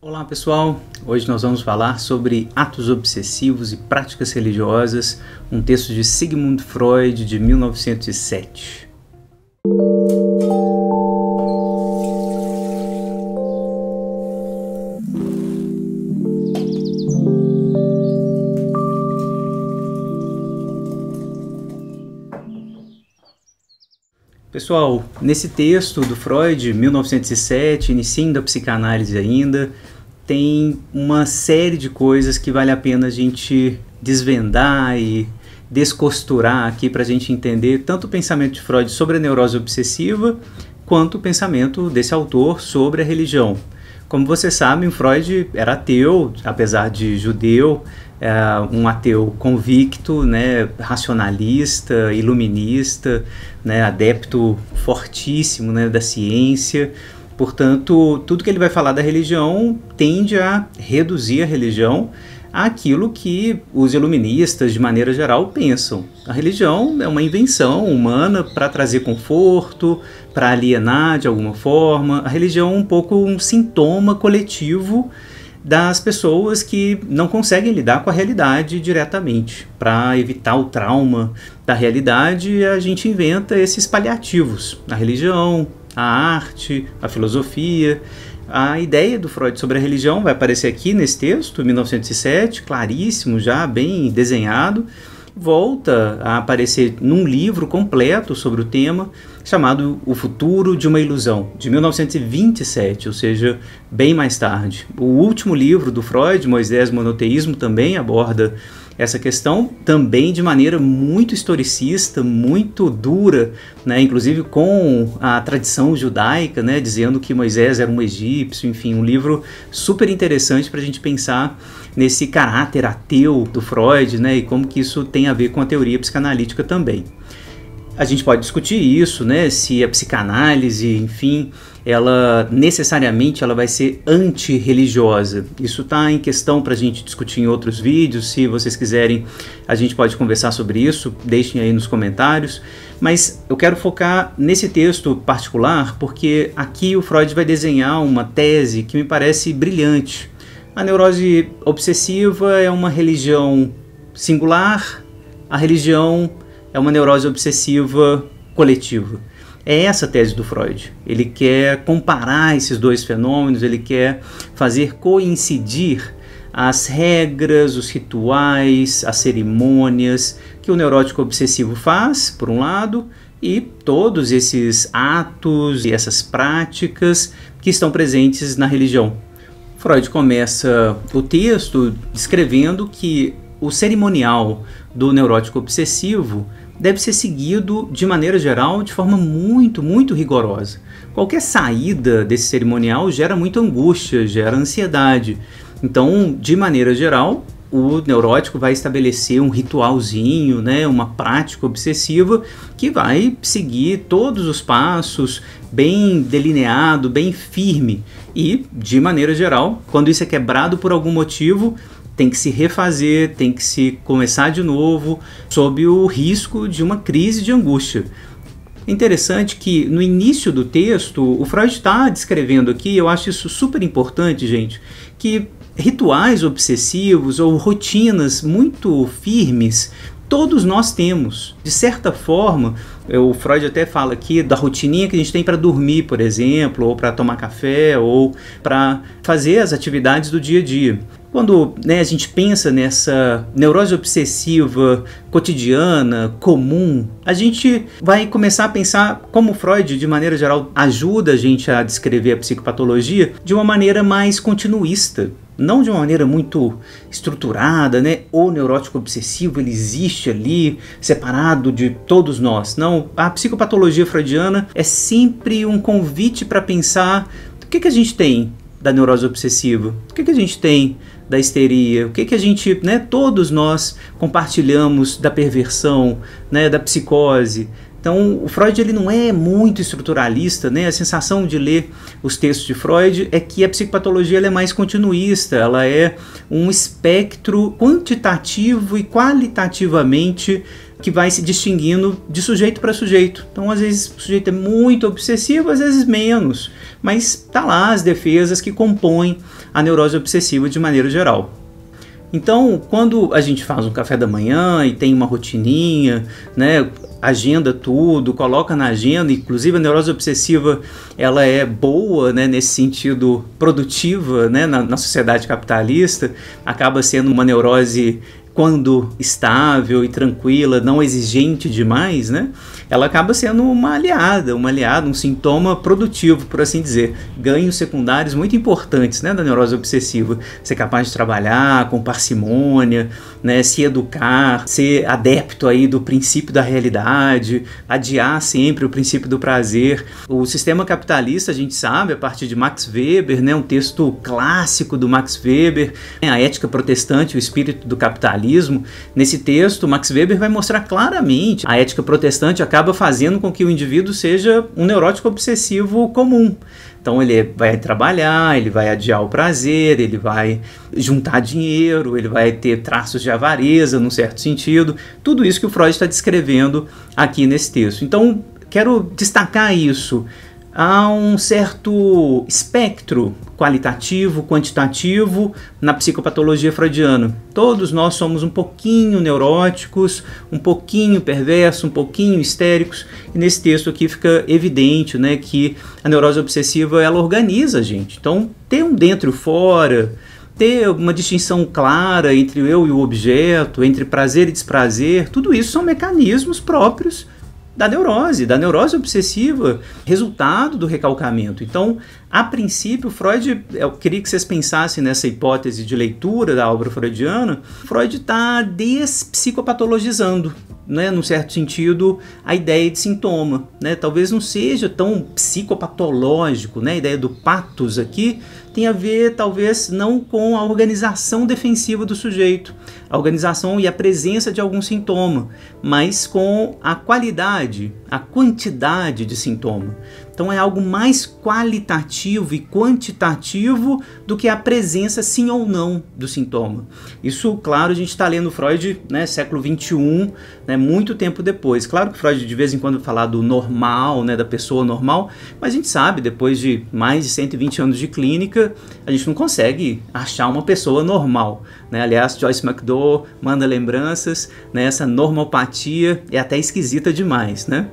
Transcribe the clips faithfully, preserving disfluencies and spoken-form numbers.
Olá pessoal, hoje nós vamos falar sobre atos obsessivos e práticas religiosas, um texto de Sigmund Freud de mil novecentos e sete. Pessoal, nesse texto do Freud, mil novecentos e sete, início da psicanálise ainda, tem uma série de coisas que vale a pena a gente desvendar e descosturar aqui para a gente entender tanto o pensamento de Freud sobre a neurose obsessiva, quanto o pensamento desse autor sobre a religião. Como vocês sabem, Freud era ateu, apesar de judeu, é um ateu convicto, né, racionalista, iluminista, né, adepto fortíssimo, né, da ciência. Portanto, tudo que ele vai falar da religião tende a reduzir a religião àquilo que os iluministas, de maneira geral, pensam. A religião é uma invenção humana para trazer conforto, para alienar de alguma forma. A religião é um pouco um sintoma coletivo das pessoas que não conseguem lidar com a realidade diretamente. Para evitar o trauma da realidade, a gente inventa esses paliativos. A religião, a arte, a filosofia. A ideia do Freud sobre a religião vai aparecer aqui nesse texto, mil novecentos e sete, claríssimo, já bem desenhado. Volta a aparecer num livro completo sobre o tema, chamado O Futuro de uma Ilusão, de mil novecentos e vinte e sete, ou seja, bem mais tarde. O último livro do Freud, Moisés e o Monoteísmo, também aborda essa questão, também de maneira muito historicista, muito dura, né, inclusive com a tradição judaica, né, dizendo que Moisés era um egípcio, enfim, um livro super interessante para a gente pensar nesse caráter ateu do Freud, né, e como que isso tem a ver com a teoria psicanalítica também. A gente pode discutir isso, né, se a psicanálise, enfim, ela necessariamente ela vai ser antirreligiosa. Isso está em questão para a gente discutir em outros vídeos. Se vocês quiserem, a gente pode conversar sobre isso, deixem aí nos comentários. Mas eu quero focar nesse texto particular, porque aqui o Freud vai desenhar uma tese que me parece brilhante. A neurose obsessiva é uma religião singular, a religião é uma neurose obsessiva coletiva. É essa a tese do Freud. Ele quer comparar esses dois fenômenos, ele quer fazer coincidir as regras, os rituais, as cerimônias que o neurótico obsessivo faz, por um lado, e todos esses atos e essas práticas que estão presentes na religião. Freud começa o texto descrevendo que o cerimonial do neurótico obsessivo deve ser seguido, de maneira geral, de forma muito, muito rigorosa. Qualquer saída desse cerimonial gera muita angústia, gera ansiedade. Então, de maneira geral, o neurótico vai estabelecer um ritualzinho, né, uma prática obsessiva que vai seguir todos os passos, bem delineado, bem firme. E, de maneira geral, quando isso é quebrado por algum motivo, tem que se refazer, tem que se começar de novo, sob o risco de uma crise de angústia. É interessante que no início do texto, o Freud está descrevendo aqui, eu acho isso super importante, gente, que rituais obsessivos ou rotinas muito firmes, todos nós temos. De certa forma, o Freud até fala aqui da rotininha que a gente tem para dormir, por exemplo, ou para tomar café, ou para fazer as atividades do dia a dia. Quando, né, a gente pensa nessa neurose obsessiva cotidiana, comum, a gente vai começar a pensar como Freud, de maneira geral, ajuda a gente a descrever a psicopatologia de uma maneira mais continuista. Não de uma maneira muito estruturada, né? O neurótico obsessivo, ele existe ali, separado de todos nós. Não, a psicopatologia freudiana é sempre um convite para pensar o que, que a gente tem da neurose obsessiva, o que, que a gente tem da histeria, o que, que a gente, né, todos nós compartilhamos da perversão, né, da psicose. Então, o Freud ele não é muito estruturalista, né? A sensação de ler os textos de Freud é que a psicopatologia ela é mais continuista, ela é um espectro quantitativo e qualitativamente que vai se distinguindo de sujeito para sujeito. Então, às vezes, o sujeito é muito obsessivo, às vezes menos, mas tá lá as defesas que compõem a neurose obsessiva de maneira geral. Então, quando a gente faz um café da manhã e tem uma rotininha, né, agenda tudo, coloca na agenda, inclusive a neurose obsessiva, ela é boa, né, nesse sentido produtiva, né, na, na sociedade capitalista, acaba sendo uma neurose quando estável e tranquila, não exigente demais, né, ela acaba sendo uma aliada, uma aliada, um sintoma produtivo, por assim dizer. Ganhos secundários muito importantes, né, da neurose obsessiva. Ser capaz de trabalhar com parcimônia, né, se educar, ser adepto aí do princípio da realidade, adiar sempre o princípio do prazer. O sistema capitalista, a gente sabe, a partir de Max Weber, né, um texto clássico do Max Weber, a Ética Protestante, o espírito do capitalismo. Nesse texto, Max Weber vai mostrar claramente a ética protestante acaba fazendo com que o indivíduo seja um neurótico obsessivo comum. Então ele vai trabalhar, ele vai adiar o prazer, ele vai juntar dinheiro, ele vai ter traços de avareza, num certo sentido. Tudo isso que o Freud está descrevendo aqui nesse texto. Então, quero destacar isso. Há um certo espectro qualitativo, quantitativo na psicopatologia freudiana. Todos nós somos um pouquinho neuróticos, um pouquinho perversos, um pouquinho histéricos, e nesse texto aqui fica evidente, né, que a neurose obsessiva ela organiza a gente. Então, ter um dentro e o fora, ter uma distinção clara entre o eu e o objeto, entre prazer e desprazer, tudo isso são mecanismos próprios da neurose, da neurose obsessiva, resultado do recalcamento. Então, a princípio, Freud, eu queria que vocês pensassem nessa hipótese de leitura da obra freudiana, Freud está despsicopatologizando, né, num certo sentido, a ideia de sintoma, né? Talvez não seja tão psicopatológico, né? A ideia do patos aqui tem a ver, talvez, não com a organização defensiva do sujeito, a organização e a presença de algum sintoma, mas com a qualidade, a quantidade de sintoma. Então é algo mais qualitativo e quantitativo do que a presença sim ou não do sintoma. Isso, claro, a gente está lendo Freud, né, século vinte e um, né, muito tempo depois. Claro que Freud de vez em quando fala do normal, né, da pessoa normal, mas a gente sabe, depois de mais de cento e vinte anos de clínica, a gente não consegue achar uma pessoa normal, né? Aliás, Joyce McDowell manda lembranças, né, essa normopatia é até esquisita demais, né?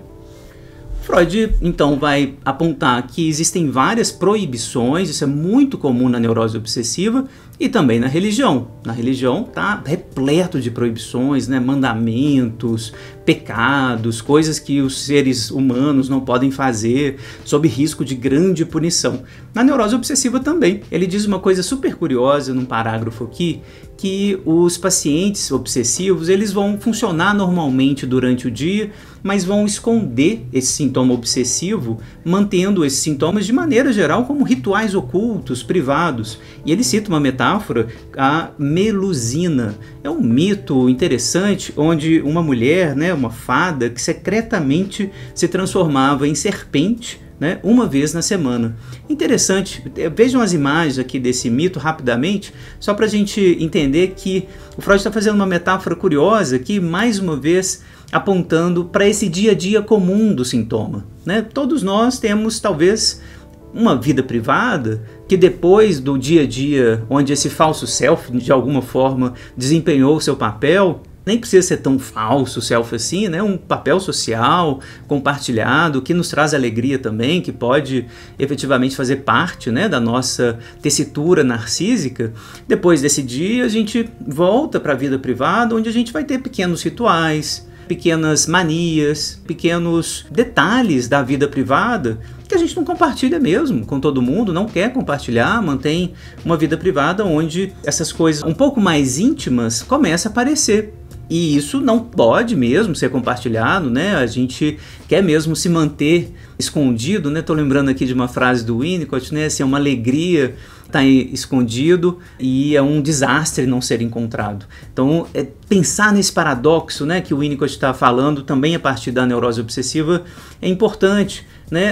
Freud, então, vai apontar que existem várias proibições, isso é muito comum na neurose obsessiva e também na religião. Na religião está repleto de proibições, né, mandamentos, pecados, coisas que os seres humanos não podem fazer sob risco de grande punição. Na neurose obsessiva também. Ele diz uma coisa super curiosa num parágrafo aqui, que os pacientes obsessivos eles vão funcionar normalmente durante o dia, mas vão esconder esse sintoma obsessivo, mantendo esses sintomas de maneira geral como rituais ocultos, privados. E ele cita uma metáfora, a Melusina. É um mito interessante onde uma mulher, né, uma fada, que secretamente se transformava em serpente, né, uma vez na semana. Interessante, vejam as imagens aqui desse mito rapidamente, só para a gente entender que o Freud está fazendo uma metáfora curiosa aqui, mais uma vez apontando para esse dia a dia comum do sintoma, né? Todos nós temos talvez uma vida privada que depois do dia a dia, onde esse falso self de alguma forma desempenhou o seu papel, nem precisa ser tão falso self assim, né? Um papel social compartilhado que nos traz alegria também, que pode efetivamente fazer parte, né, da nossa tessitura narcísica. Depois desse dia a gente volta para a vida privada, onde a gente vai ter pequenos rituais, pequenas manias, pequenos detalhes da vida privada que a gente não compartilha mesmo com todo mundo, não quer compartilhar, mantém uma vida privada onde essas coisas um pouco mais íntimas começam a aparecer. E isso não pode mesmo ser compartilhado, né? A gente quer mesmo se manter escondido, né? Tô lembrando aqui de uma frase do Winnicott, né? Assim, é uma alegria estar escondido e é um desastre não ser encontrado. Então, é pensar nesse paradoxo, né, que o Winnicott está falando também a partir da neurose obsessiva é importante, né?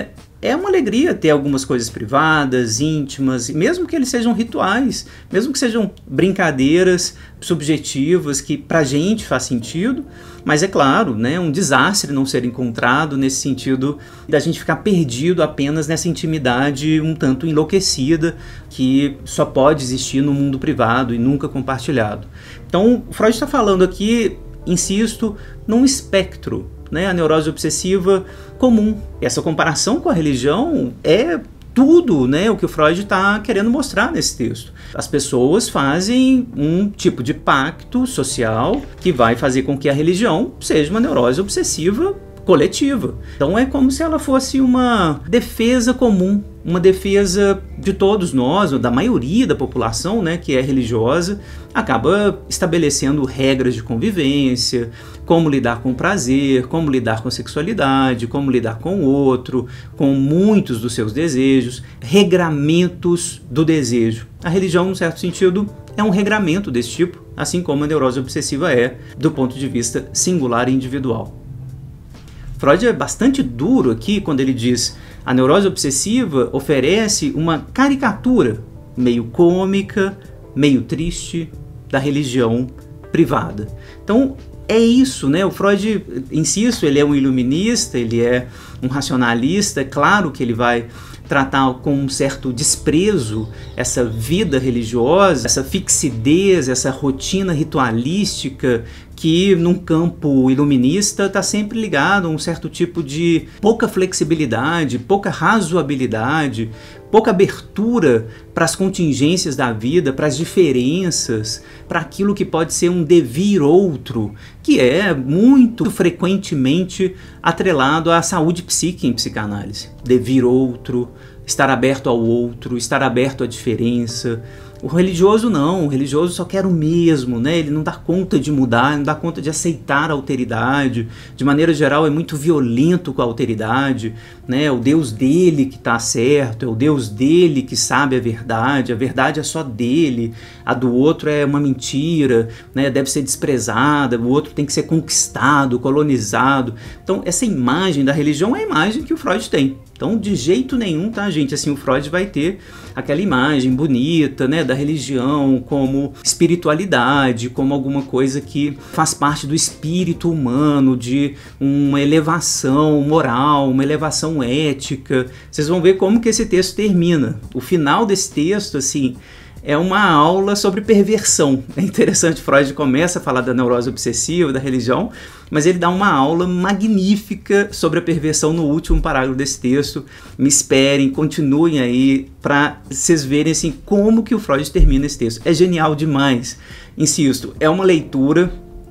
é uma alegria ter algumas coisas privadas, íntimas, mesmo que eles sejam rituais, mesmo que sejam brincadeiras subjetivas que pra gente faz sentido, mas é claro, né, um desastre não ser encontrado nesse sentido da gente ficar perdido apenas nessa intimidade um tanto enlouquecida que só pode existir no mundo privado e nunca compartilhado. Então, Freud está falando aqui, insisto, num espectro, né, a neurose obsessiva comum. Essa comparação com a religião é tudo, né, o que o Freud está querendo mostrar nesse texto. As pessoas fazem um tipo de pacto social que vai fazer com que a religião seja uma neurose obsessiva coletiva. Então é como se ela fosse uma defesa comum, uma defesa de todos nós, ou da maioria da população, né, que é religiosa, acaba estabelecendo regras de convivência, como lidar com o prazer, como lidar com a sexualidade, como lidar com o outro, com muitos dos seus desejos, regramentos do desejo. A religião, num certo sentido, é um regramento desse tipo, assim como a neurose obsessiva é, do ponto de vista singular e individual. Freud é bastante duro aqui quando ele diz a neurose obsessiva oferece uma caricatura meio cômica, meio triste da religião privada. Então é isso, né? O Freud, insisto, ele é um iluminista, ele é um racionalista, é claro que ele vai tratar com um certo desprezo essa vida religiosa, essa fixidez, essa rotina ritualística que num campo iluminista está sempre ligado a um certo tipo de pouca flexibilidade, pouca razoabilidade, pouca abertura para as contingências da vida, para as diferenças, para aquilo que pode ser um devir outro, que é muito frequentemente atrelado à saúde psíquica em psicanálise. Devir outro, estar aberto ao outro, estar aberto à diferença. O religioso não, o religioso só quer o mesmo, né? Ele não dá conta de mudar, ele não dá conta de aceitar a alteridade. De maneira geral é muito violento com a alteridade, né? É o Deus dele que está certo, é o Deus dele que sabe a verdade, a verdade é só dele, a do outro é uma mentira, né? Deve ser desprezada, o outro tem que ser conquistado, colonizado. Então essa imagem da religião é a imagem que o Freud tem. Então, de jeito nenhum, tá, gente? Assim, o Freud vai ter aquela imagem bonita, né, da religião como espiritualidade, como alguma coisa que faz parte do espírito humano, de uma elevação moral, uma elevação ética. Vocês vão ver como que esse texto termina. O final desse texto, assim, é uma aula sobre perversão. É interessante, Freud começa a falar da neurose obsessiva, da religião, mas ele dá uma aula magnífica sobre a perversão no último parágrafo desse texto. Me esperem, continuem aí para vocês verem assim, como que o Freud termina esse texto. É genial demais. Insisto, é uma leitura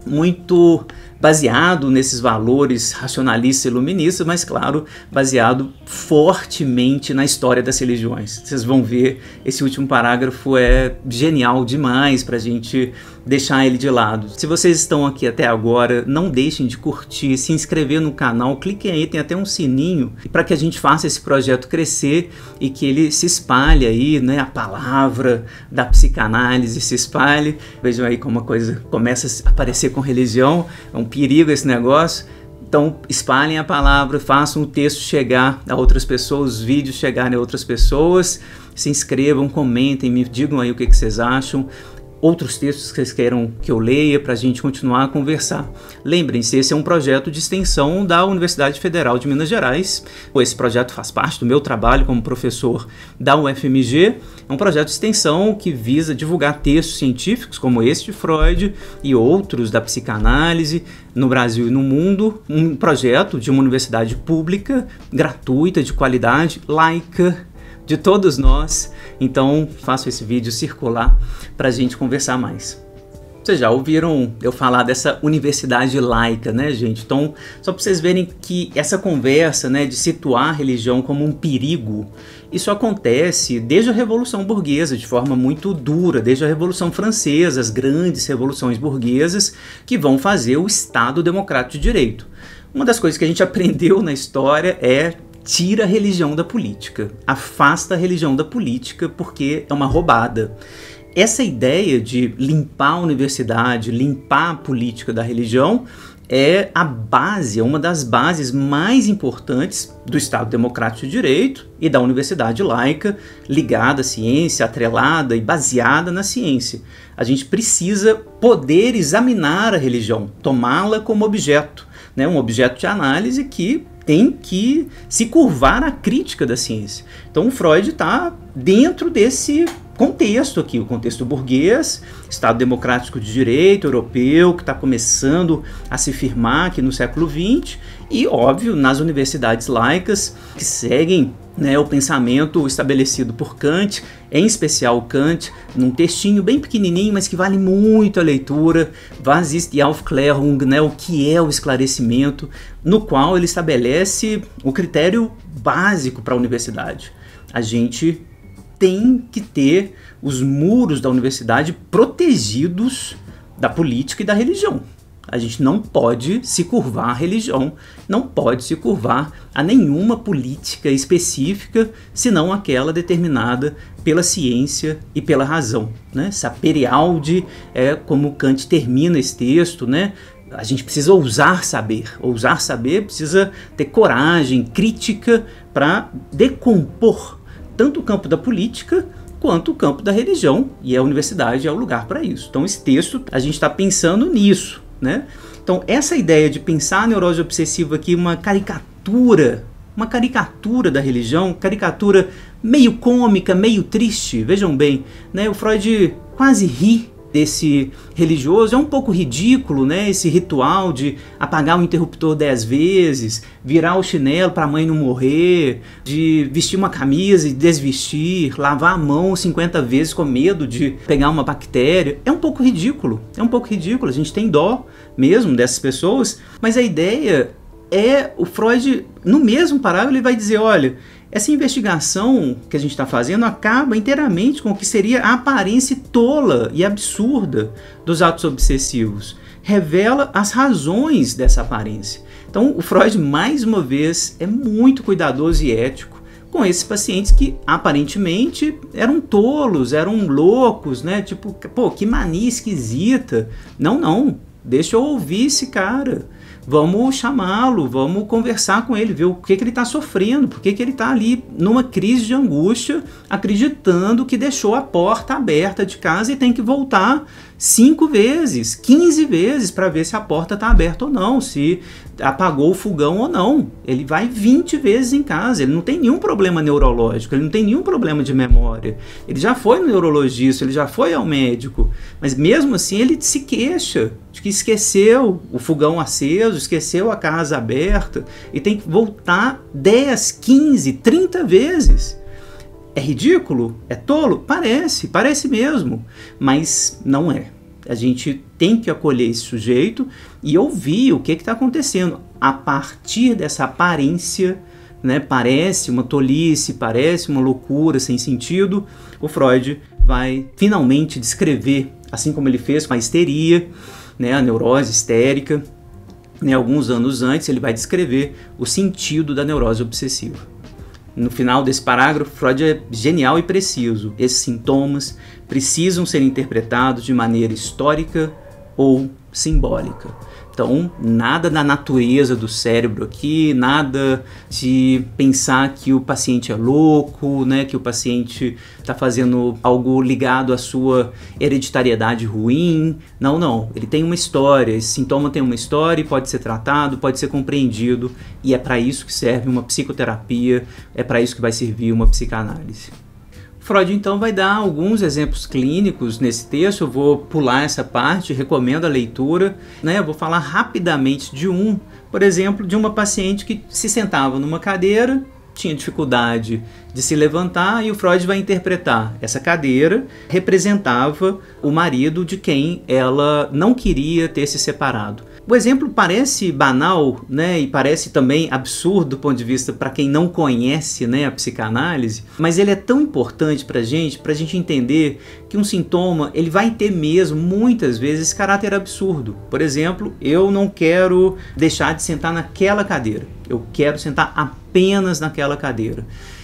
muito baseado nesses valores racionalistas e iluministas, mas claro, baseado fortemente na história das religiões. Vocês vão ver, esse último parágrafo é genial demais para a gente deixar ele de lado. Se vocês estão aqui até agora, não deixem de curtir, se inscrever no canal, cliquem aí, tem até um sininho, para que a gente faça esse projeto crescer e que ele se espalhe aí, né, a palavra da psicanálise se espalhe. Vejam aí como a coisa começa a aparecer com religião, é um perigo esse negócio. Então espalhem a palavra, façam o texto chegar a outras pessoas, os vídeos chegarem a outras pessoas, se inscrevam, comentem, me digam aí o que, que vocês acham, outros textos que vocês queiram que eu leia para a gente continuar a conversar. Lembrem-se, esse é um projeto de extensão da Universidade Federal de Minas Gerais. Esse projeto faz parte do meu trabalho como professor da U F M G. É um projeto de extensão que visa divulgar textos científicos como esse de Freud e outros da psicanálise no Brasil e no mundo. Um projeto de uma universidade pública, gratuita, de qualidade, laica, de todos nós. Então faço esse vídeo circular para a gente conversar mais. Vocês já ouviram eu falar dessa universidade laica, né, gente? Então, só para vocês verem que essa conversa, né, de situar a religião como um perigo, isso acontece desde a Revolução Burguesa, de forma muito dura, desde a Revolução Francesa, as grandes revoluções burguesas que vão fazer o Estado Democrático de Direito. Uma das coisas que a gente aprendeu na história é: tira a religião da política, afasta a religião da política, porque é uma roubada. Essa ideia de limpar a universidade, limpar a política da religião, é a base, é uma das bases mais importantes do Estado Democrático de Direito e da universidade laica, ligada à ciência, atrelada e baseada na ciência. A gente precisa poder examinar a religião, tomá-la como objeto, né? Um objeto de análise que tem que se curvar à crítica da ciência. Então o Freud está dentro desse contexto aqui, o contexto burguês, Estado Democrático de Direito europeu, que está começando a se firmar aqui no século vinte, e, óbvio, nas universidades laicas, que seguem, né, o pensamento estabelecido por Kant, em especial Kant, num textinho bem pequenininho, mas que vale muito a leitura, Was ist die Aufklärung, né, o que é o esclarecimento, no qual ele estabelece o critério básico para a universidade. A gente tem que ter os muros da universidade protegidos da política e da religião. A gente não pode se curvar à religião, não pode se curvar a nenhuma política específica, senão aquela determinada pela ciência e pela razão, né? Sapere aude é como Kant termina esse texto, né? A gente precisa ousar saber. Ousar saber precisa ter coragem crítica para decompor tanto o campo da política quanto o campo da religião, e a universidade é o lugar para isso. Então esse texto, a gente está pensando nisso, né? Então essa ideia de pensar a neurose obsessiva aqui, uma caricatura, uma caricatura da religião, caricatura meio cômica, meio triste, vejam bem, né? O Freud quase ri desse religioso, é um pouco ridículo, né, esse ritual de apagar o interruptor dez vezes, virar o chinelo para a mãe não morrer, de vestir uma camisa e desvestir, lavar a mão cinquenta vezes com medo de pegar uma bactéria. É um pouco ridículo, é um pouco ridículo, a gente tem dó mesmo dessas pessoas, mas a ideia é, o Freud, no mesmo parágrafo, ele vai dizer, olha, essa investigação que a gente está fazendo acaba inteiramente com o que seria a aparência tola e absurda dos atos obsessivos. Revela as razões dessa aparência. Então, o Freud, mais uma vez, é muito cuidadoso e ético com esses pacientes que, aparentemente, eram tolos, eram loucos, né? Tipo, pô, que mania esquisita. Não, não, deixa eu ouvir esse cara. Vamos chamá-lo, vamos conversar com ele, ver o que, que ele está sofrendo, por que, que ele está ali numa crise de angústia, acreditando que deixou a porta aberta de casa e tem que voltar cinco vezes, quinze vezes para ver se a porta está aberta ou não, se apagou o fogão ou não. Ele vai vinte vezes em casa, ele não tem nenhum problema neurológico, ele não tem nenhum problema de memória. Ele já foi no neurologista, ele já foi ao médico, mas mesmo assim ele se queixa de que esqueceu o fogão aceso, esqueceu a casa aberta e tem que voltar dez, quinze, trinta vezes. É ridículo? É tolo? Parece, parece mesmo, mas não é. A gente tem que acolher esse sujeito e ouvir o que está acontecendo. A partir dessa aparência, né, parece uma tolice, parece uma loucura sem sentido, o Freud vai finalmente descrever, assim como ele fez com a histeria, né, a neurose histérica, né, alguns anos antes, ele vai descrever o sentido da neurose obsessiva. No final desse parágrafo, Freud é genial e preciso. Esses sintomas precisam ser interpretados de maneira histórica ou simbólica. Então, nada da natureza do cérebro aqui, nada de pensar que o paciente é louco, né, que o paciente está fazendo algo ligado à sua hereditariedade ruim. Não, não. Ele tem uma história, esse sintoma tem uma história e pode ser tratado, pode ser compreendido, e é para isso que serve uma psicoterapia, é para isso que vai servir uma psicanálise. Freud, então, vai dar alguns exemplos clínicos nesse texto. Eu vou pular essa parte, recomendo a leitura, né? Eu vou falar rapidamente de um, por exemplo, de uma paciente que se sentava numa cadeira, tinha dificuldade de se levantar, e o Freud vai interpretar essa cadeira representava o marido de quem ela não queria ter se separado. O exemplo parece banal, né, e parece também absurdo do ponto de vista para quem não conhece, né, a psicanálise, mas ele é tão importante para a gente, para a gente entender que um sintoma ele vai ter mesmo, muitas vezes, esse caráter absurdo. Por exemplo, eu não quero deixar de sentar naquela cadeira, eu quero sentar apenas naquela cadeira.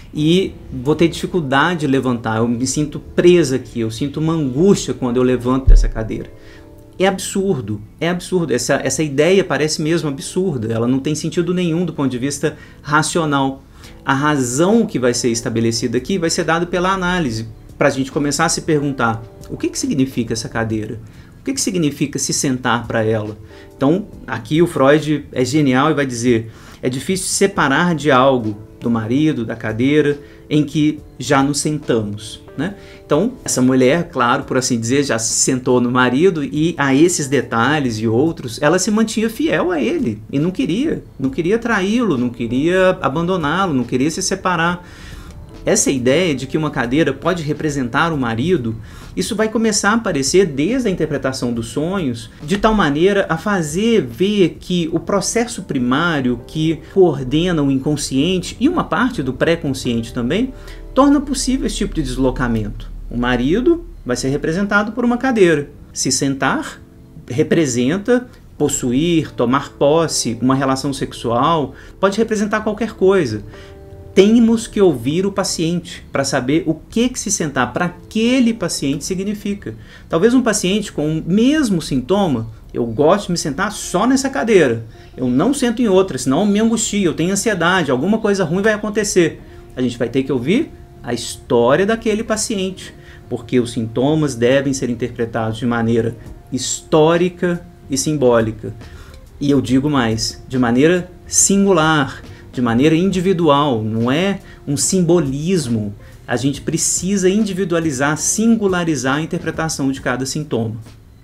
E vou ter dificuldade de levantar, eu me sinto presa aqui, eu sinto uma angústia quando eu levanto dessa cadeira. é absurdo, é absurdo. Essa, essa ideia parece mesmo absurda, ela não tem sentido nenhum do ponto de vista racional. A razão que vai ser estabelecida aqui vai ser dada pela análise, para a gente começar a se perguntar: o que, que significa essa cadeira? O que, que significa se sentar para ela? Então, aqui o Freud é genial e vai dizer: é difícil separar de algo, do marido, da cadeira, em que já nos sentamos, né? Então, essa mulher, claro, por assim dizer, já se sentou no marido e a esses detalhes e outros, ela se mantinha fiel a ele e não queria, não queria traí-lo, não queria abandoná-lo, não queria se separar. Essa ideia de que uma cadeira pode representar o marido, isso vai começar a aparecer desde a interpretação dos sonhos, de tal maneira a fazer ver que o processo primário que coordena o inconsciente e uma parte do pré-consciente também, torna possível esse tipo de deslocamento. O marido vai ser representado por uma cadeira. Se sentar representa possuir, tomar posse, uma relação sexual, pode representar qualquer coisa. Temos que ouvir o paciente para saber o que, que se sentar para aquele paciente significa. Talvez um paciente com o mesmo sintoma, eu gosto de me sentar só nessa cadeira, eu não sento em outra, senão eu me angustio, eu tenho ansiedade, alguma coisa ruim vai acontecer. A gente vai ter que ouvir a história daquele paciente, porque os sintomas devem ser interpretados de maneira histórica e simbólica. E eu digo mais, de maneira singular, de maneira individual, não é um simbolismo. A gente precisa individualizar, singularizar a interpretação de cada sintoma.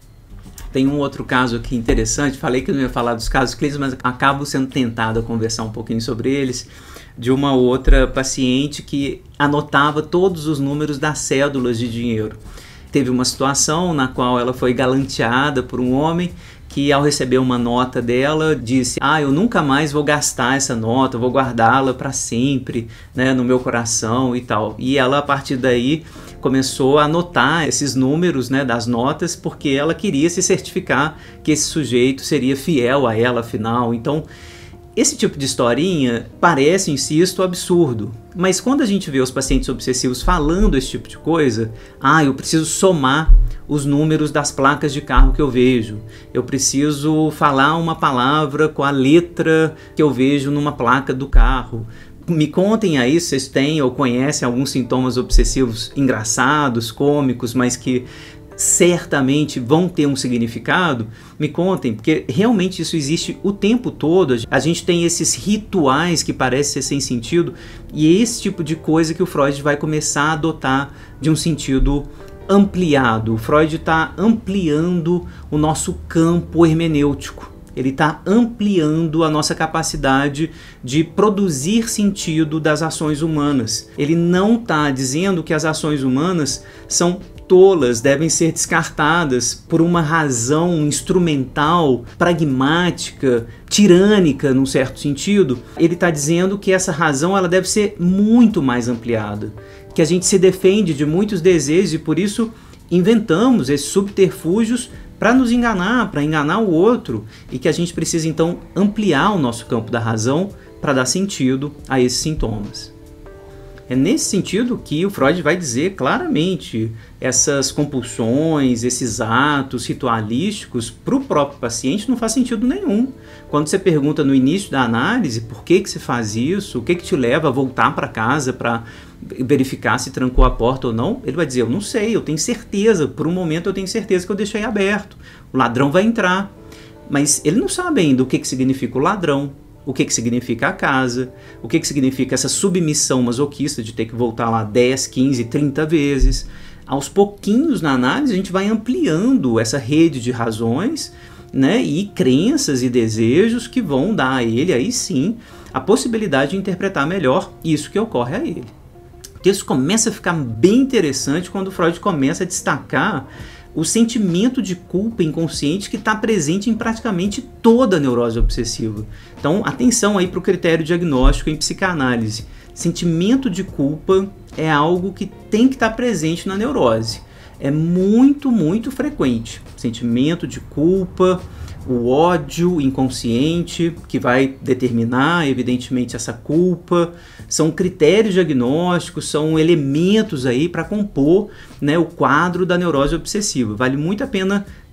Tem um outro caso aqui interessante, falei que não ia falar dos casos clínicos, mas acabo sendo tentado a conversar um pouquinho sobre eles, de uma outra paciente que anotava todos os números das cédulas de dinheiro. Teve uma situação na qual ela foi galanteada por um homem que, ao receber uma nota dela, disse: ah, eu nunca mais vou gastar essa nota, vou guardá-la para sempre, né, no meu coração e tal. E ela, a partir daí, começou a anotar esses números, né, das notas, porque ela queria se certificar que esse sujeito seria fiel a ela, afinal. Então, esse tipo de historinha parece, insisto, absurdo. Mas quando a gente vê os pacientes obsessivos falando esse tipo de coisa, ah, eu preciso somar os números das placas de carro que eu vejo, eu preciso falar uma palavra com a letra que eu vejo numa placa do carro. Me contem aí se vocês têm ou conhecem alguns sintomas obsessivos engraçados, cômicos, mas que certamente vão ter um significado. Me contem, porque realmente isso existe o tempo todo. A gente tem esses rituais que parecem ser sem sentido, e é esse tipo de coisa que o Freud vai começar a adotar de um sentido ampliado. O Freud está ampliando o nosso campo hermenêutico. Ele está ampliando a nossa capacidade de produzir sentido das ações humanas. Ele não está dizendo que as ações humanas são tolas, devem ser descartadas por uma razão instrumental, pragmática, tirânica, num certo sentido. Ele está dizendo que essa razão ela deve ser muito mais ampliada, que a gente se defende de muitos desejos e por isso inventamos esses subterfúgios para nos enganar, para enganar o outro, e que a gente precisa então ampliar o nosso campo da razão para dar sentido a esses sintomas. É nesse sentido que o Freud vai dizer claramente essas compulsões, esses atos ritualísticos para o próprio paciente não faz sentido nenhum. Quando você pergunta no início da análise por que, que você faz isso, o que, que te leva a voltar para casa para verificar se trancou a porta ou não, ele vai dizer: eu não sei, eu tenho certeza, por um momento eu tenho certeza que eu deixei aberto, o ladrão vai entrar. Mas ele não sabe ainda o que, que significa o ladrão, o que, que significa a casa, o que, que significa essa submissão masoquista de ter que voltar lá dez, quinze, trinta vezes. Aos pouquinhos na análise a gente vai ampliando essa rede de razões, né, e crenças e desejos que vão dar a ele, aí sim, a possibilidade de interpretar melhor isso que ocorre a ele. O texto começa a ficar bem interessante quando Freud começa a destacar o sentimento de culpa inconsciente que está presente em praticamente toda a neurose obsessiva. Então, atenção aí para o critério diagnóstico em psicanálise. Sentimento de culpa é algo que tem que estar presente na neurose. É muito, muito frequente. Sentimento de culpa, o ódio inconsciente, que vai determinar, evidentemente, essa culpa. São critérios diagnósticos, são elementos aí para compor, né, o quadro da neurose obsessiva. Vale muito a pena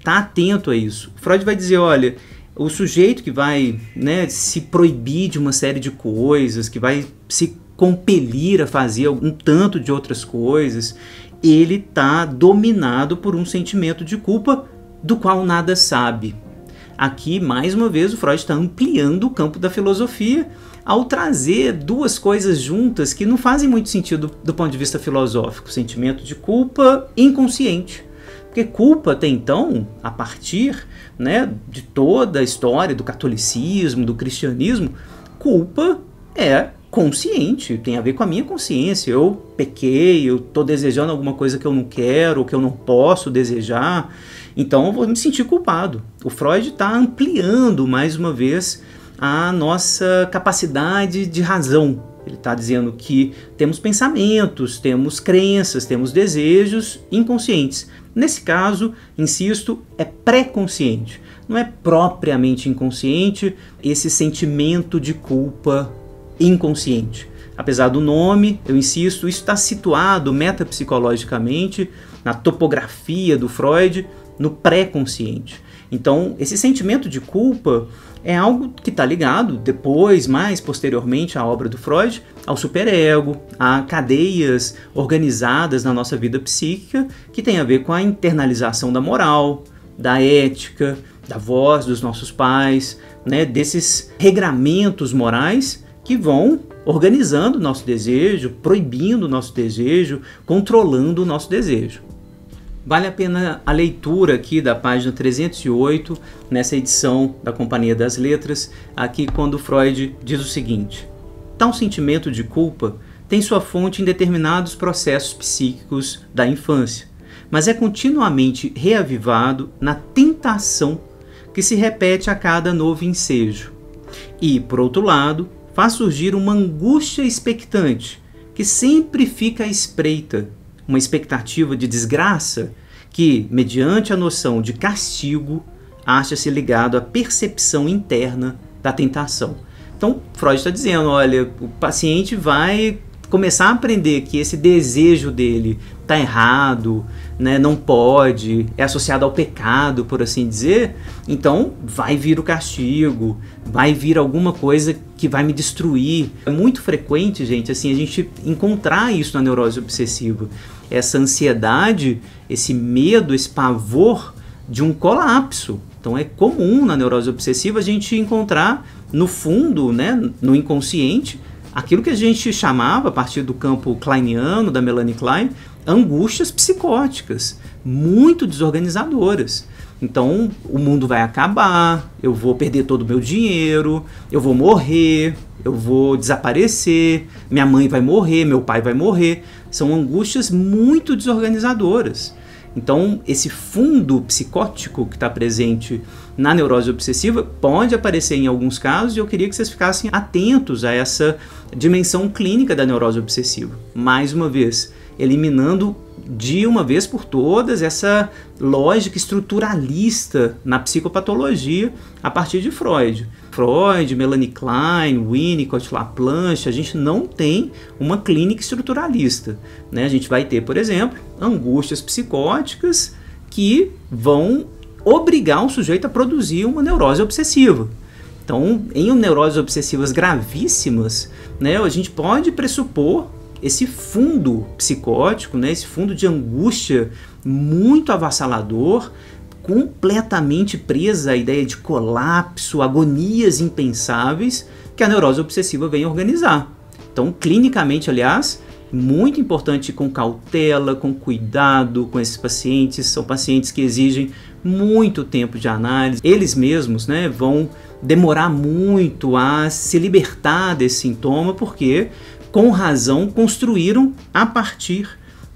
estar atento a isso. Freud vai dizer, olha, o sujeito que vai, né, se proibir de uma série de coisas, que vai se compelir a fazer um tanto de outras coisas, ele está dominado por um sentimento de culpa do qual nada sabe. Aqui, mais uma vez, o Freud está ampliando o campo da filosofia ao trazer duas coisas juntas que não fazem muito sentido do ponto de vista filosófico. Sentimento de culpa inconsciente. Porque culpa, até então, a partir, né, de toda a história do catolicismo, do cristianismo, culpa é consciente, tem a ver com a minha consciência. Eu pequei, eu estou desejando alguma coisa que eu não quero, ou que eu não posso desejar, então eu vou me sentir culpado. O Freud está ampliando, mais uma vez, a nossa capacidade de razão. Ele está dizendo que temos pensamentos, temos crenças, temos desejos inconscientes. Nesse caso, insisto, é pré-consciente. Não é propriamente inconsciente esse sentimento de culpa inconsciente. Apesar do nome, eu insisto, isso está situado metapsicologicamente, na topografia do Freud, no pré-consciente. Então, esse sentimento de culpa é algo que está ligado, depois, mais posteriormente, à obra do Freud, ao superego, a cadeias organizadas na nossa vida psíquica, que tem a ver com a internalização da moral, da ética, da voz dos nossos pais, né, desses regramentos morais que vão organizando o nosso desejo, proibindo o nosso desejo, controlando o nosso desejo. Vale a pena a leitura aqui da página trezentos e oito, nessa edição da Companhia das Letras, aqui quando Freud diz o seguinte: tal sentimento de culpa tem sua fonte em determinados processos psíquicos da infância, mas é continuamente reavivado na tentação que se repete a cada novo ensejo. E, por outro lado, faz surgir uma angústia expectante, que sempre fica à espreita, uma expectativa de desgraça que, mediante a noção de castigo, acha-se ligado à percepção interna da tentação. Então, Freud está dizendo, olha, o paciente vai começar a aprender que esse desejo dele está errado, né, não pode, é associado ao pecado, por assim dizer, então vai vir o castigo, vai vir alguma coisa que vai me destruir. É muito frequente, gente, assim, a gente encontrar isso na neurose obsessiva. Essa ansiedade, esse medo, esse pavor de um colapso. Então é comum na neurose obsessiva a gente encontrar no fundo, né, no inconsciente, aquilo que a gente chamava, a partir do campo kleiniano, da Melanie Klein, angústias psicóticas, muito desorganizadoras. Então, o mundo vai acabar, eu vou perder todo o meu dinheiro, eu vou morrer, eu vou desaparecer, minha mãe vai morrer, meu pai vai morrer. São angústias muito desorganizadoras. Então, esse fundo psicótico que está presente na neurose obsessiva pode aparecer em alguns casos, e eu queria que vocês ficassem atentos a essa dimensão clínica da neurose obsessiva. Mais uma vez, eliminando de uma vez por todas essa lógica estruturalista na psicopatologia a partir de Freud. Freud, Melanie Klein, Winnicott, Laplanche, a gente não tem uma clínica estruturalista, né? A gente vai ter, por exemplo, angústias psicóticas que vão obrigar o sujeito a produzir uma neurose obsessiva. Então, em neuroses obsessivas gravíssimas, né, a gente pode pressupor esse fundo psicótico, né, esse fundo de angústia muito avassalador, completamente presa à ideia de colapso, agonias impensáveis que a neurose obsessiva vem organizar. Então, clinicamente, aliás, muito importante ir com cautela, com cuidado com esses pacientes. São pacientes que exigem muito tempo de análise. Eles mesmos, né, vão demorar muito a se libertar desse sintoma, porque, com razão, construíram a partir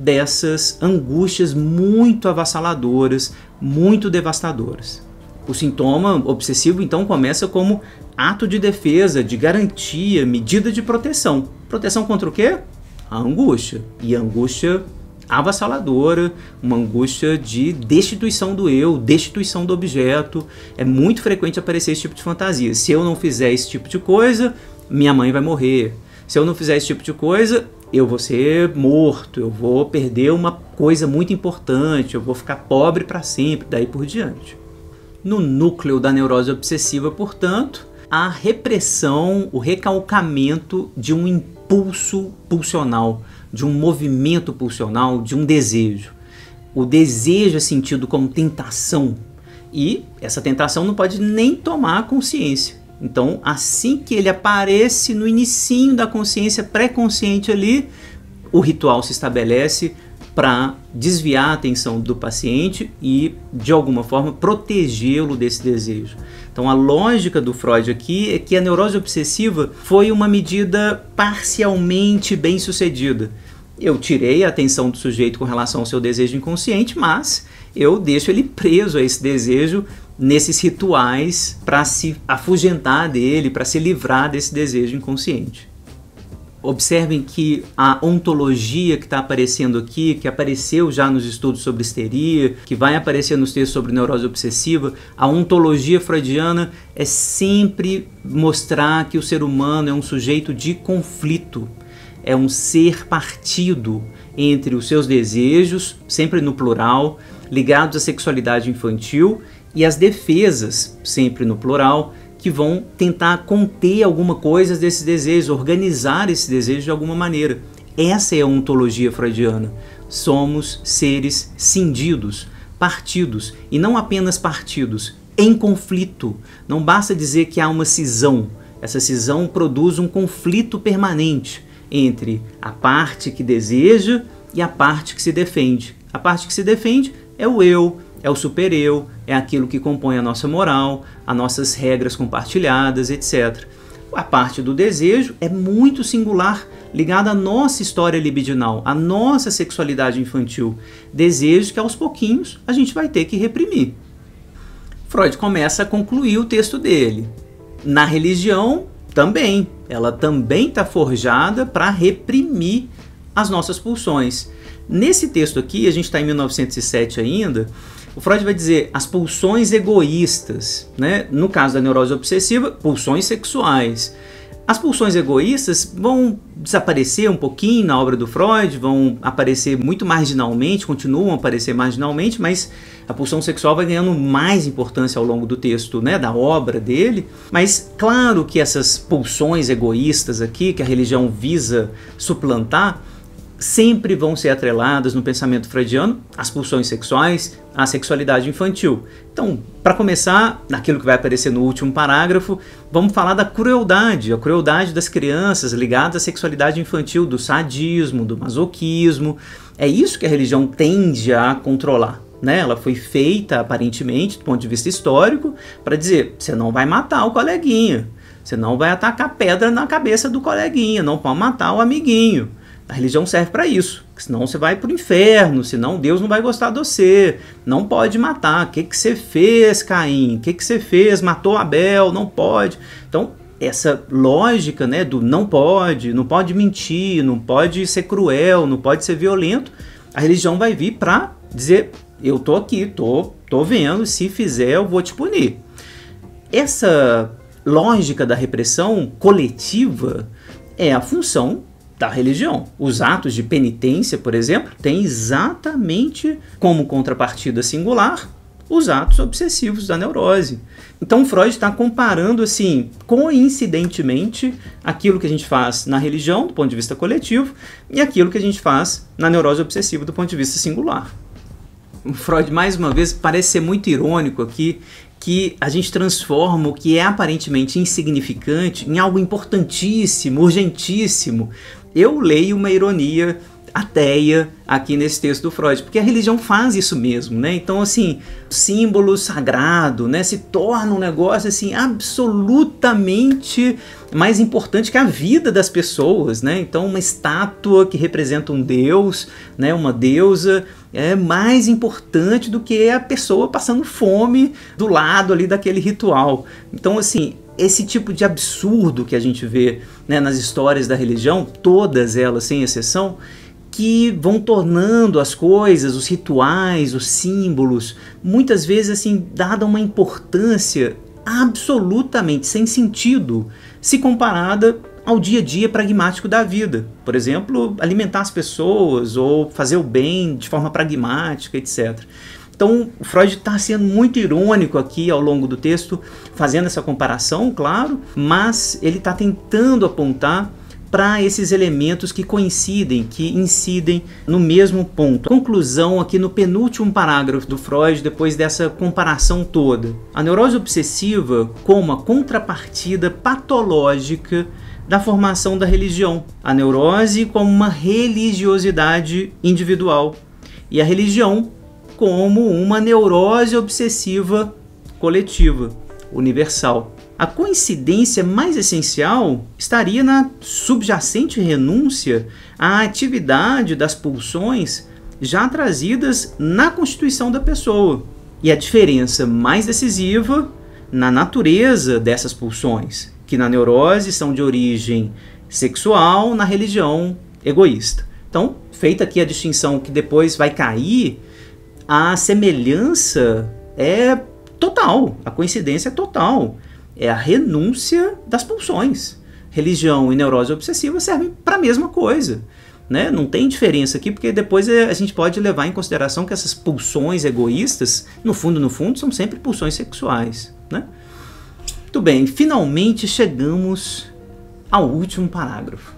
dessas angústias muito avassaladoras, muito devastadoras. O sintoma obsessivo, então, começa como ato de defesa, de garantia, medida de proteção. Proteção contra o quê? A angústia. E a angústia avassaladora, uma angústia de destituição do eu, destituição do objeto. É muito frequente aparecer esse tipo de fantasia. Se eu não fizer esse tipo de coisa, minha mãe vai morrer. Se eu não fizer esse tipo de coisa, eu vou ser morto, eu vou perder uma coisa muito importante, eu vou ficar pobre para sempre, daí por diante. No núcleo da neurose obsessiva, portanto, a repressão, o recalcamento de um impulso pulsional, de um movimento pulsional, de um desejo. O desejo é sentido como tentação e essa tentação não pode nem tomar consciência. Então, assim que ele aparece no inicinho da consciência pré-consciente ali, o ritual se estabelece para desviar a atenção do paciente e, de alguma forma, protegê-lo desse desejo. Então, a lógica do Freud aqui é que a neurose obsessiva foi uma medida parcialmente bem sucedida. Eu tirei a atenção do sujeito com relação ao seu desejo inconsciente, mas eu deixo ele preso a esse desejo nesses rituais para se afugentar dele, para se livrar desse desejo inconsciente. Observem que a ontologia que está aparecendo aqui, que apareceu já nos estudos sobre histeria, que vai aparecer nos textos sobre neurose obsessiva, a ontologia freudiana é sempre mostrar que o ser humano é um sujeito de conflito, é um ser partido entre os seus desejos, sempre no plural, ligados à sexualidade infantil, e as defesas, sempre no plural, que vão tentar conter alguma coisa desses desejos, organizar esse desejo de alguma maneira. Essa é a ontologia freudiana. Somos seres cindidos, partidos, e não apenas partidos, em conflito. Não basta dizer que há uma cisão. Essa cisão produz um conflito permanente entre a parte que deseja e a parte que se defende. A parte que se defende é o eu, é o super-eu, é aquilo que compõe a nossa moral, as nossas regras compartilhadas, etcétera. A parte do desejo é muito singular, ligada à nossa história libidinal, à nossa sexualidade infantil. Desejo que aos pouquinhos a gente vai ter que reprimir. Freud começa a concluir o texto dele. Na religião, também. Ela também está forjada para reprimir as nossas pulsões. Nesse texto aqui, a gente está em mil novecentos e sete ainda, o Freud vai dizer as pulsões egoístas, né? No caso da neurose obsessiva, pulsões sexuais. As pulsões egoístas vão desaparecer um pouquinho na obra do Freud, vão aparecer muito marginalmente, continuam a aparecer marginalmente, mas a pulsão sexual vai ganhando mais importância ao longo do texto, né, da obra dele. Mas claro que essas pulsões egoístas aqui, que a religião visa suplantar, sempre vão ser atreladas no pensamento freudiano às pulsões sexuais, à sexualidade infantil. Então, para começar, naquilo que vai aparecer no último parágrafo, vamos falar da crueldade, a crueldade das crianças ligada à sexualidade infantil, do sadismo, do masoquismo. É isso que a religião tende a controlar, né? Ela foi feita, aparentemente, do ponto de vista histórico, para dizer, você não vai matar o coleguinha, você não vai atacar pedra na cabeça do coleguinha, não pode matar o amiguinho. A religião serve para isso, senão você vai para o inferno, senão Deus não vai gostar de você, não pode matar. O que, que você fez, Caim? O que, que você fez? Matou Abel? Não pode. Então, essa lógica, né, do não pode, não pode mentir, não pode ser cruel, não pode ser violento, a religião vai vir para dizer, eu tô aqui, tô, tô vendo, se fizer eu vou te punir. Essa lógica da repressão coletiva é a função da religião. Os atos de penitência, por exemplo, têm exatamente como contrapartida singular os atos obsessivos da neurose. Então Freud está comparando, assim, coincidentemente, aquilo que a gente faz na religião, do ponto de vista coletivo, e aquilo que a gente faz na neurose obsessiva, do ponto de vista singular. O Freud, mais uma vez, parece ser muito irônico aqui, que a gente transforma o que é aparentemente insignificante em algo importantíssimo, urgentíssimo. Eu leio uma ironia ateia aqui nesse texto do Freud, porque a religião faz isso mesmo, né? Então, assim, símbolo sagrado, né, se torna um negócio assim absolutamente mais importante que a vida das pessoas, né? Então, uma estátua que representa um deus, né, uma deusa, é mais importante do que a pessoa passando fome do lado ali daquele ritual. Então, assim, esse tipo de absurdo que a gente vê, né, nas histórias da religião, todas elas sem exceção, que vão tornando as coisas, os rituais, os símbolos, muitas vezes assim, dada uma importância absolutamente sem sentido, se comparada ao dia a dia pragmático da vida. Por exemplo, alimentar as pessoas ou fazer o bem de forma pragmática, etcétera. Então, o Freud está sendo muito irônico aqui ao longo do texto, fazendo essa comparação, claro, mas ele está tentando apontar para esses elementos que coincidem, que incidem no mesmo ponto. Conclusão aqui no penúltimo parágrafo do Freud, depois dessa comparação toda. A neurose obsessiva como a contrapartida patológica da formação da religião. A neurose como uma religiosidade individual e a religião como uma neurose obsessiva coletiva, universal. A coincidência mais essencial estaria na subjacente renúncia à atividade das pulsões já trazidas na constituição da pessoa. E a diferença mais decisiva na natureza dessas pulsões, que na neurose são de origem sexual, na religião egoísta. Então, feita aqui a distinção que depois vai cair, a semelhança é total, a coincidência é total. É a renúncia das pulsões. Religião e neurose obsessiva servem para a mesma coisa, né? Não tem diferença aqui, porque depois a gente pode levar em consideração que essas pulsões egoístas, no fundo, no fundo, são sempre pulsões sexuais, né? Muito bem, finalmente chegamos ao último parágrafo.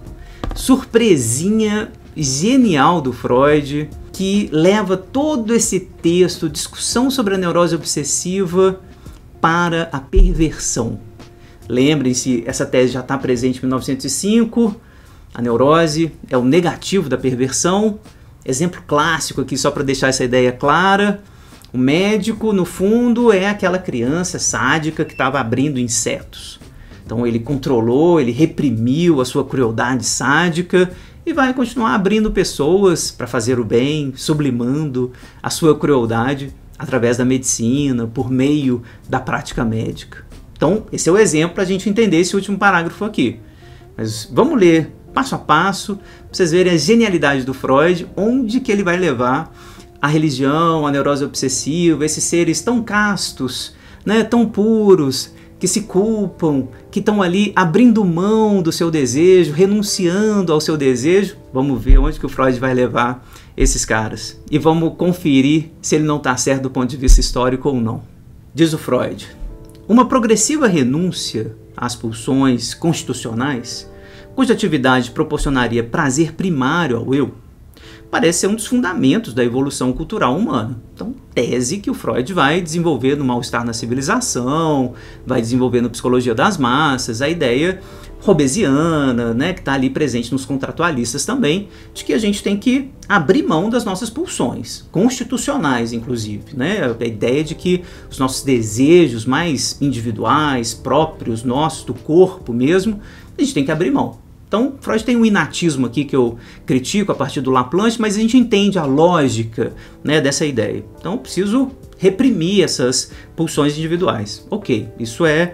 Surpresinha genial do Freud, que leva todo esse texto, discussão sobre a neurose obsessiva, para a perversão. Lembrem-se, essa tese já está presente em mil novecentos e cinco, a neurose é o negativo da perversão. Exemplo clássico aqui, só para deixar essa ideia clara, o médico, no fundo, é aquela criança sádica que estava abrindo insetos. Então ele controlou, ele reprimiu a sua crueldade sádica e vai continuar abrindo pessoas para fazer o bem, sublimando a sua crueldade através da medicina, por meio da prática médica. Então, esse é o exemplo para a gente entender esse último parágrafo aqui. Mas vamos ler passo a passo, para vocês verem a genialidade do Freud, onde que ele vai levar a religião, a neurose obsessiva, esses seres tão castos, né, tão puros, que se culpam, que estão ali abrindo mão do seu desejo, renunciando ao seu desejo. Vamos ver onde que o Freud vai levar esses caras. E vamos conferir se ele não está certo do ponto de vista histórico ou não. Diz o Freud: uma progressiva renúncia às pulsões constitucionais, cuja atividade proporcionaria prazer primário ao eu, parece ser um dos fundamentos da evolução cultural humana. Então, tese que o Freud vai desenvolver no Mal-Estar na Civilização, vai desenvolver no Psicologia das Massas, a ideia hobbesiana, né, que está ali presente nos contratualistas também, de que a gente tem que abrir mão das nossas pulsões, constitucionais inclusive, né, a ideia de que os nossos desejos mais individuais, próprios, nossos, do corpo mesmo, a gente tem que abrir mão. Então, Freud tem um inatismo aqui que eu critico a partir do Laplanche, mas a gente entende a lógica, né, dessa ideia. Então, eu preciso reprimir essas pulsões individuais. Ok, isso é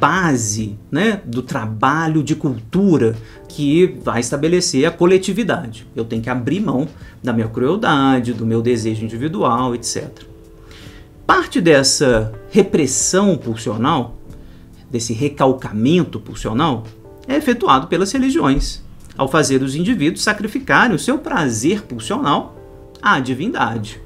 base, né, do trabalho de cultura que vai estabelecer a coletividade. Eu tenho que abrir mão da minha crueldade, do meu desejo individual, etcétera. Parte dessa repressão pulsional, desse recalcamento pulsional, é efetuado pelas religiões, ao fazer os indivíduos sacrificarem o seu prazer pulsional à divindade.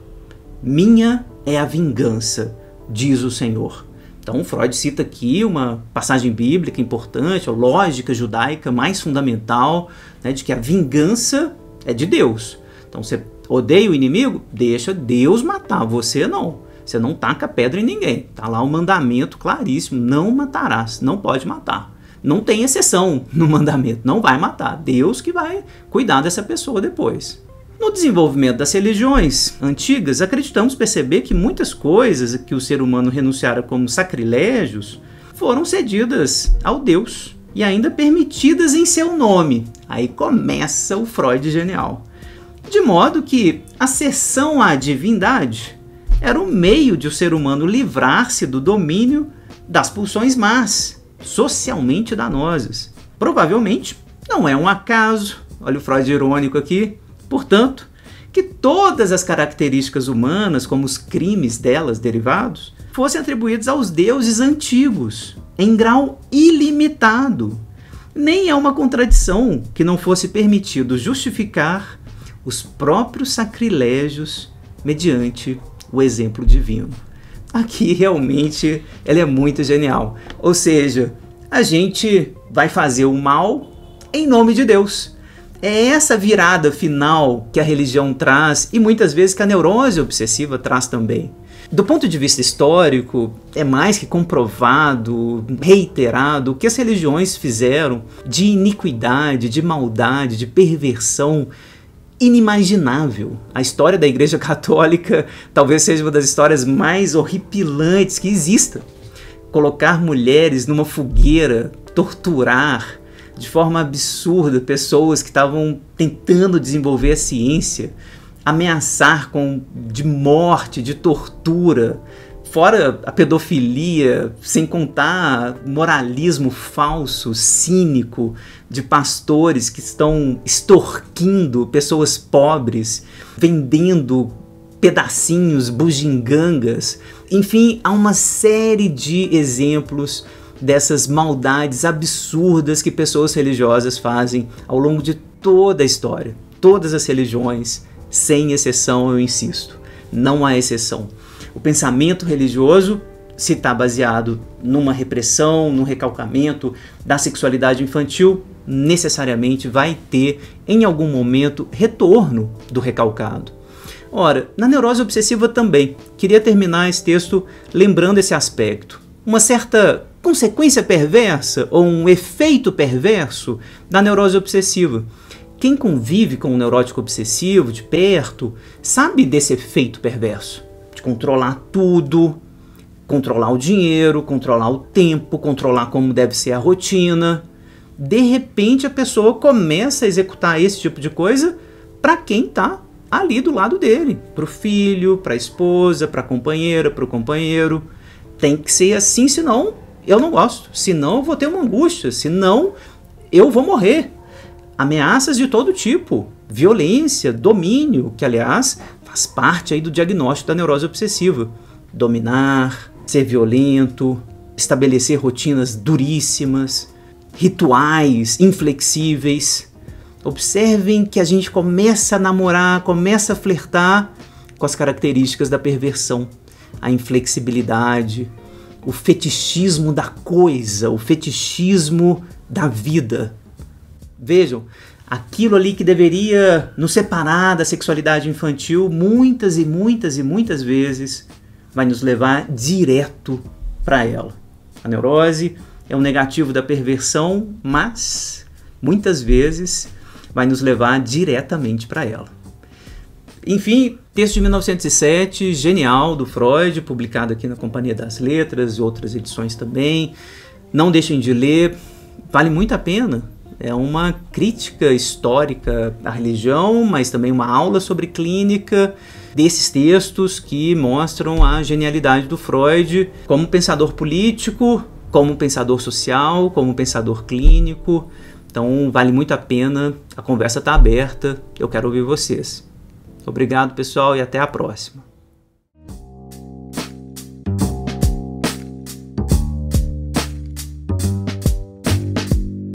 Minha é a vingança, diz o Senhor. Então Freud cita aqui uma passagem bíblica importante, a lógica judaica mais fundamental, né, de que a vingança é de Deus. Então você odeia o inimigo? Deixa Deus matar, você não. Você não taca pedra em ninguém. Está lá o mandamento claríssimo, não matarás, não pode matar. Não tem exceção no mandamento, não vai matar. Deus que vai cuidar dessa pessoa depois. No desenvolvimento das religiões antigas, acreditamos perceber que muitas coisas que o ser humano renunciara como sacrilégios foram cedidas ao Deus e ainda permitidas em seu nome. Aí começa o Freud genial. De modo que a cessão à divindade era o meio de o ser humano livrar-se do domínio das pulsões más, socialmente danosas. Provavelmente não é um acaso, olha o Freud irônico aqui, portanto, que todas as características humanas, como os crimes delas derivados, fossem atribuídos aos deuses antigos, em grau ilimitado, Nem é uma contradição que não fosse permitido justificar os próprios sacrilégios mediante o exemplo divino. Aqui realmente ela é muito genial. Ou seja, a gente vai fazer o mal em nome de Deus. É essa virada final que a religião traz e muitas vezes que a neurose obsessiva traz também. Do ponto de vista histórico, é mais que comprovado, reiterado, o que as religiões fizeram de iniquidade, de maldade, de perversão inimaginável. A história da Igreja Católica talvez seja uma das histórias mais horripilantes que exista. Colocar mulheres numa fogueira, torturar de forma absurda pessoas que estavam tentando desenvolver a ciência, ameaçar com, de morte, de tortura, fora a pedofilia, sem contar moralismo falso, cínico, de pastores que estão extorquindo pessoas pobres, vendendo pedacinhos, bugigangas. Enfim, há uma série de exemplos dessas maldades absurdas que pessoas religiosas fazem ao longo de toda a história. Todas as religiões, sem exceção, eu insisto, não há exceção. O pensamento religioso, se está baseado numa repressão, num recalcamento da sexualidade infantil, necessariamente vai ter, em algum momento, retorno do recalcado. Ora, na neurose obsessiva também, queria terminar esse texto lembrando esse aspecto. Uma certa consequência perversa ou um efeito perverso da neurose obsessiva. Quem convive com um neurótico obsessivo de perto sabe desse efeito perverso, de controlar tudo, controlar o dinheiro, controlar o tempo, controlar como deve ser a rotina. De repente a pessoa começa a executar esse tipo de coisa para quem está ali do lado dele, para o filho, para a esposa, para a companheira, para o companheiro. Tem que ser assim, senão eu não gosto, senão eu vou ter uma angústia, senão eu vou morrer. Ameaças de todo tipo, violência, domínio, que aliás faz parte aí do diagnóstico da neurose obsessiva. Dominar, ser violento, estabelecer rotinas duríssimas, rituais inflexíveis. Observem que a gente começa a namorar, começa a flertar com as características da perversão. A inflexibilidade, o fetichismo da coisa, o fetichismo da vida. Vejam, aquilo ali que deveria nos separar da sexualidade infantil, muitas e muitas e muitas vezes vai nos levar direto para ela. A neurose é um negativo da perversão, mas muitas vezes vai nos levar diretamente para ela. Enfim, texto de mil novecentos e sete, genial, do Freud, publicado aqui na Companhia das Letras e outras edições também. Não deixem de ler, vale muito a pena. É uma crítica histórica à religião, mas também uma aula sobre clínica desses textos que mostram a genialidade do Freud como pensador político, como pensador social, como pensador clínico. Então vale muito a pena, a conversa está aberta, eu quero ouvir vocês. Obrigado, pessoal, e até a próxima.